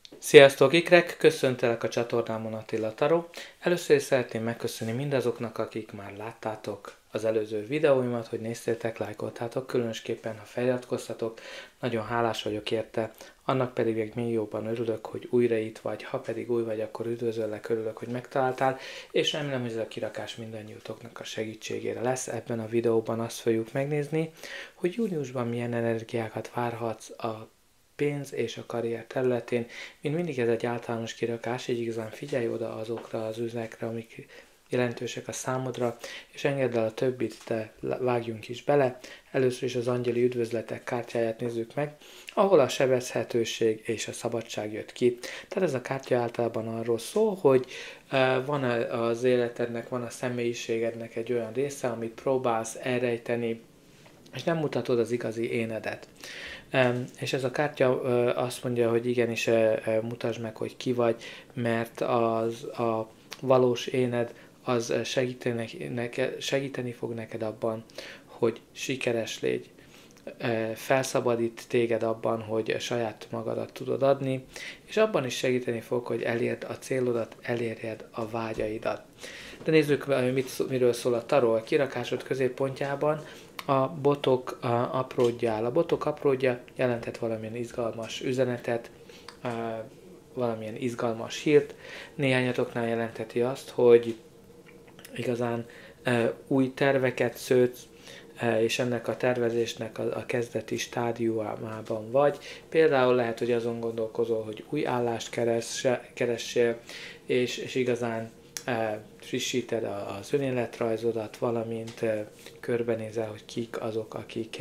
Sziasztok, ikrek! Köszöntelek a csatornámon, Attila Tarot. Először is szeretném megköszönni mindazoknak, akik már láttátok az előző videóimat, hogy néztétek, lájkoltátok, különösképpen ha feliratkoztatok. Nagyon hálás vagyok érte, annak pedig még jobban örülök, hogy újra itt vagy, ha pedig új vagy, akkor üdvözöllek, örülök, hogy megtaláltál, és remélem, hogy ez a kirakás mindannyiótoknak a segítségére lesz. Ebben a videóban azt fogjuk megnézni, hogy júniusban milyen energiákat várhatsz a pénz és a karrier területén. Mint mindig ez egy általános kirakás, így igazán figyelj oda azokra az üzletekre, amik jelentősek a számodra, és engedd el a többit, de vágjunk is bele. Először is az angyali üdvözletek kártyáját nézzük meg, ahol a sebezhetőség és a szabadság jött ki. Tehát ez a kártya általában arról szól, hogy van az életednek, van a személyiségednek egy olyan része, amit próbálsz elrejteni, és nem mutatod az igazi énedet. És ez a kártya azt mondja, hogy igenis mutasd meg, hogy ki vagy, mert a valós éned az segíteni fog neked abban, hogy sikeres légy. Felszabadít téged abban, hogy saját magadat tudod adni, és abban is segíteni fog, hogy elérd a célodat, elérjed a vágyaidat. De nézzük, miről szól a tarot. A kirakásod középpontjában a botok apródja áll. A botok apródja jelentett valamilyen izgalmas üzenetet, valamilyen izgalmas hírt. Néhányatoknál jelenteti azt, hogy igazán új terveket szőtsz, és ennek a tervezésnek a kezdeti stádiumában vagy. Például lehet, hogy azon gondolkozol, hogy új állást keressél, és igazán frissíted az önéletrajzodat, valamint körbenézel, hogy kik azok, akik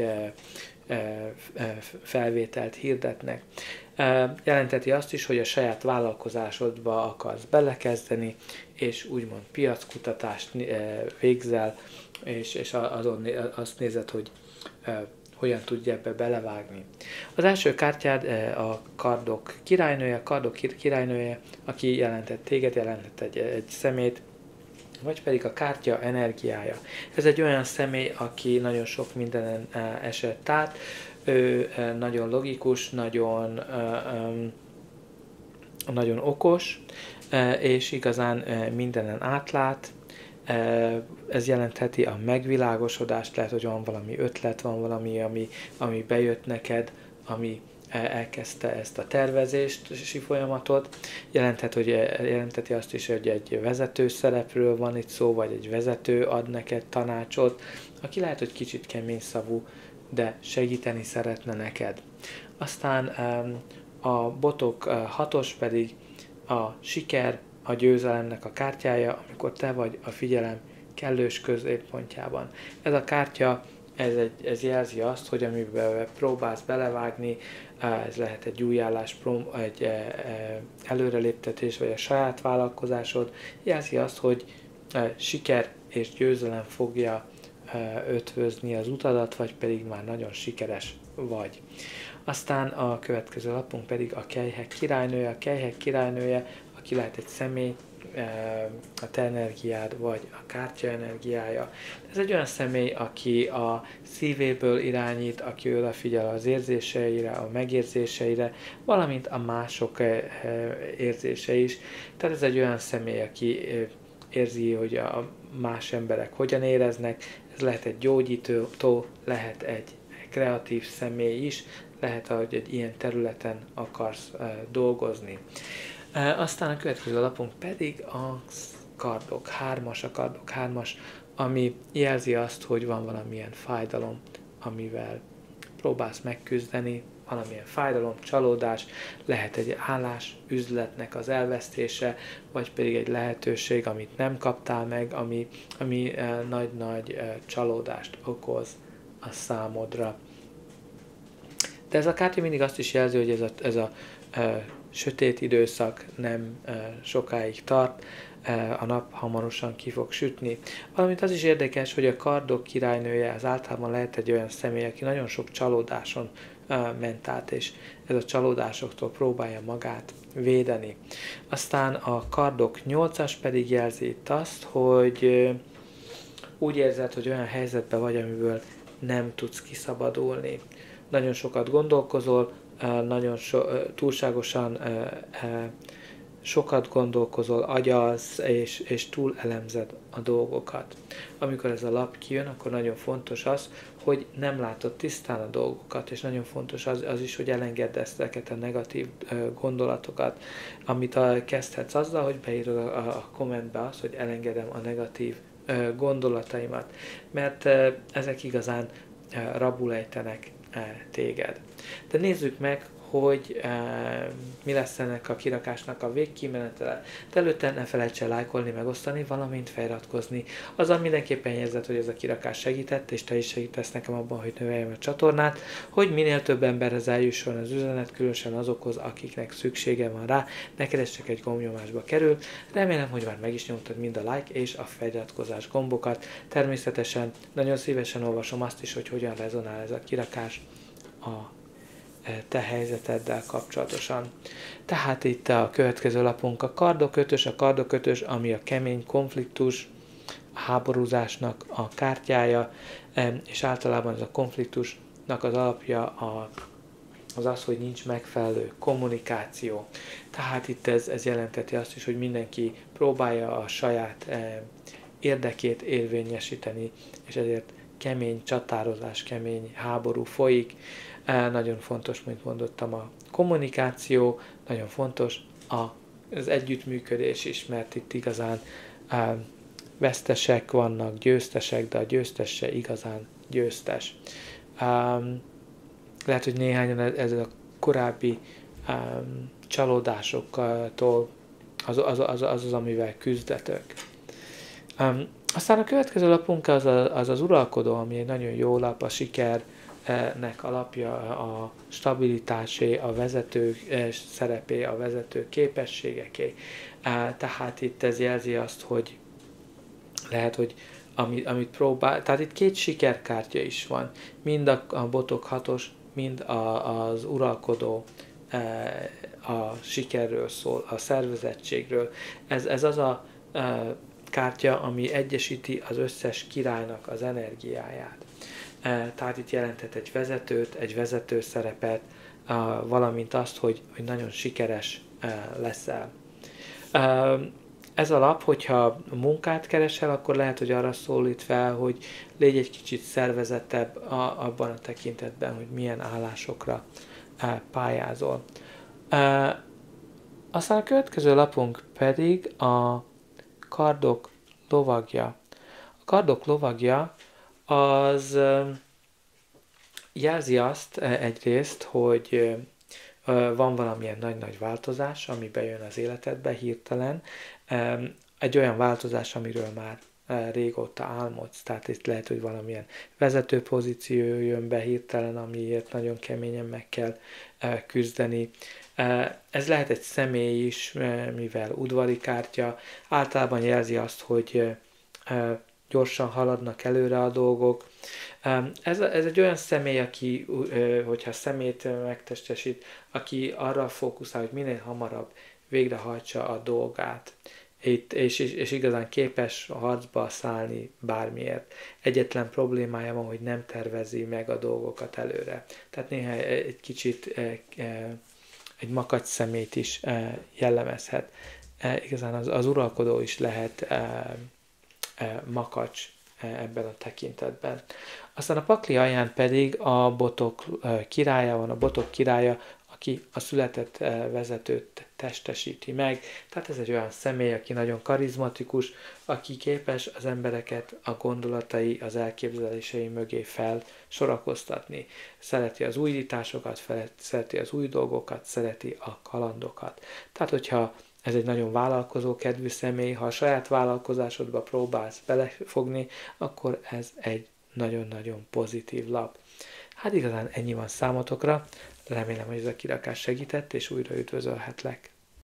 felvételt hirdetnek. Jelenteti azt is, hogy a saját vállalkozásodba akarsz belekezdeni, és úgymond piackutatást végzel, és azon azt nézed, hogy hogyan tudja ebbe belevágni. Az első kártyád a kardok királynője, aki jelentett téged, jelentett egy szemét, vagy pedig a kártya energiája. Ez egy olyan személy, aki nagyon sok mindenen esett át, ő nagyon logikus, nagyon okos, és igazán mindenen átlát. Ez jelentheti a megvilágosodást, lehet, hogy van valami ötlet, van valami, ami bejött neked, ami elkezdte ezt a tervezési folyamatot. Jelentheti azt is, hogy egy vezető szerepről van itt szó, vagy egy vezető ad neked tanácsot, aki lehet, hogy kicsit kemény szavú, de segíteni szeretne neked. Aztán a botok hatos pedig a siker, a győzelemnek a kártyája, amikor te vagy a figyelem kellős középpontjában. Ez a kártya, ez jelzi azt, hogy amiben próbálsz belevágni, ez lehet egy új állás, egy előreléptetés, vagy a saját vállalkozásod, jelzi azt, hogy siker és győzelem fogja ötvözni az utadat, vagy pedig már nagyon sikeres vagy. Aztán a következő lapunk pedig a kelyhek királynője. A kelyhek királynője, aki lehet egy személy, a te energiád, vagy a kártya energiája. Ez egy olyan személy, aki a szívéből irányít, aki odafigyel az érzéseire, a megérzéseire, valamint a mások érzése is. Tehát ez egy olyan személy, aki érzi, hogy a más emberek hogyan éreznek. Ez lehet egy gyógyító, lehet egy kreatív személy is, lehet, hogy egy ilyen területen akarsz dolgozni. Aztán a következő lapunk pedig a kardok hármas, ami jelzi azt, hogy van valamilyen fájdalom, amivel próbálsz megküzdeni, valamilyen fájdalom, csalódás, lehet egy állás, üzletnek az elvesztése, vagy pedig egy lehetőség, amit nem kaptál meg, ami nagy-nagy csalódást okoz a számodra. De ez a kártya mindig azt is jelzi, hogy ez a sötét időszak nem sokáig tart, a nap hamarosan ki fog sütni. Valamint az is érdekes, hogy a kardok királynője az általában lehet egy olyan személy, aki nagyon sok csalódáson ment át, és ez a csalódásoktól próbálja magát védeni. Aztán a kardok 8-as pedig jelzi itt azt, hogy úgy érzed, hogy olyan helyzetben vagy, amiből nem tudsz kiszabadulni. Nagyon sokat gondolkozol, nagyon túlságosan sokat gondolkozol, agyalsz, és túl elemzed a dolgokat. Amikor ez a lap kijön, akkor nagyon fontos az, hogy nem látod tisztán a dolgokat, és nagyon fontos az is, hogy elengedd ezeket a negatív gondolatokat, amit kezdhetsz azzal, hogy beírod a kommentbe azt, hogy elengedem a negatív gondolataimat, mert ezek igazán rabul ejtenek téged. De nézzük meg, hogy mi lesz ennek a kirakásnak a végkimenetele. De előtte ne felejts el lájkolni, megosztani, valamint feliratkozni. Azzal mindenképpen érzed, hogy ez a kirakás segített, és te is segítesz nekem abban, hogy növeljem a csatornát, hogy minél több emberhez eljusson az üzenet, különösen azokhoz, akiknek szüksége van rá. Neked ez csak egy gombnyomásba kerül. Remélem, hogy már meg is nyomtad mind a like és a feliratkozás gombokat. Természetesen nagyon szívesen olvasom azt is, hogy hogyan rezonál ez a kirakás a te helyzeteddel kapcsolatosan. Tehát itt a következő lapunk a kardokötös, ami a kemény konfliktus, a háborúzásnak a kártyája, és általában ez a konfliktusnak az alapja az, hogy nincs megfelelő kommunikáció. Tehát itt ez jelenteti azt is, hogy mindenki próbálja a saját érdekét érvényesíteni, és ezért kemény csatározás, kemény háború folyik. Nagyon fontos, mint mondottam, a kommunikáció, nagyon fontos az együttműködés is, mert itt igazán vesztesek vannak, győztesek, de a győztes se igazán győztes. Lehet, hogy néhányan ez a korábbi csalódásoktól az, amivel küzdetek. Aztán a következő lapunk az uralkodó, ami egy nagyon jó lap, a sikernek alapja, a stabilitásé, a vezető szerepé, a vezető képességeké. Tehát itt ez jelzi azt, hogy lehet, hogy amit próbál, tehát itt két sikerkártya is van, mind a botok 6-os, mind az uralkodó a sikerről szól, a szervezettségről. Ez az a kártya, ami egyesíti az összes királynak az energiáját. Tehát itt jelentett egy vezetőt, egy vezető szerepet, valamint azt, hogy nagyon sikeres leszel. Ez a lap, hogyha munkát keresel, akkor lehet, hogy arra szólít fel, hogy légy egy kicsit szervezettebb abban a tekintetben, hogy milyen állásokra pályázol. Aztán a következő lapunk pedig a kardok lovagja. A kardok lovagja az jelzi azt egyrészt, hogy van valamilyen nagy-nagy változás, ami bejön az életedbe hirtelen. Egy olyan változás, amiről már régóta álmodsz, tehát itt lehet, hogy valamilyen vezető pozíció jön be hirtelen, amiért nagyon keményen meg kell küzdeni. Ez lehet egy személy is, mivel udvari kártya, általában jelzi azt, hogy gyorsan haladnak előre a dolgok. Ez egy olyan személy, aki, hogyha szemét megtestesít, aki arra fókuszál, hogy minél hamarabb végrehajtsa a dolgát, és igazán képes a harcba szállni bármiért. Egyetlen problémája van, hogy nem tervezi meg a dolgokat előre. Tehát néha egy kicsit egy makacs szemét is jellemezhet. Igazán az uralkodó is lehet makacs ebben a tekintetben. Aztán a pakli alján pedig a botok királya van, a botok királya, aki a született vezetőt testesíti meg. Tehát ez egy olyan személy, aki nagyon karizmatikus, aki képes az embereket a gondolatai, az elképzelései mögé felsorakoztatni. Szereti az újításokat, szereti az új dolgokat, szereti a kalandokat. Tehát, hogyha ez egy nagyon vállalkozó kedvű személy, ha a saját vállalkozásodba próbálsz belefogni, akkor ez egy nagyon-nagyon pozitív lap. Hát igazán ennyi van számotokra, remélem, hogy ez a kirakás segített, és újra üdvözölhetlek.